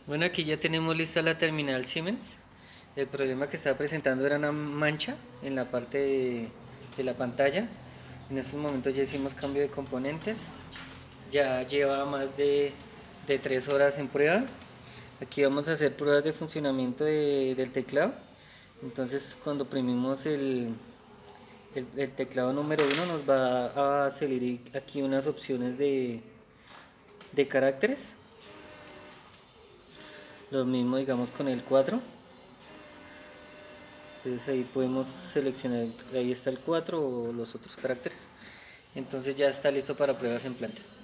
Bueno, aquí ya tenemos lista la terminal Siemens. El problema que estaba presentando era una mancha en la parte de la pantalla. En estos momentos ya hicimos cambio de componentes. Ya lleva más de 3 horas en prueba. Aquí vamos a hacer pruebas de funcionamiento del teclado. Entonces cuando oprimimos el teclado número 1 nos va a salir aquí unas opciones de caracteres. Lo mismo digamos con el 4. Entonces ahí podemos seleccionar, ahí está el 4 o los otros caracteres. Entonces ya está listo para pruebas en planta.